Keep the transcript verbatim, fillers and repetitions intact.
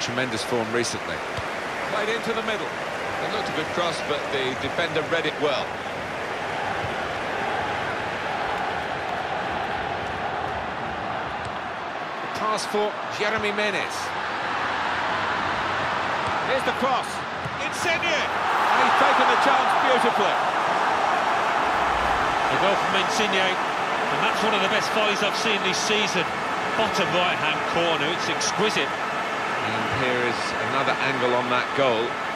tremendous form recently. Played into the middle. It looked a good cross, but the defender read it well. Pass for Jeremy Menez. Here's the cross. Insigne! And he's taken the chance beautifully. A goal from Insigne, and that's one of the best volleys I've seen this season. Bottom right-hand corner, it's exquisite. And here is another angle on that goal.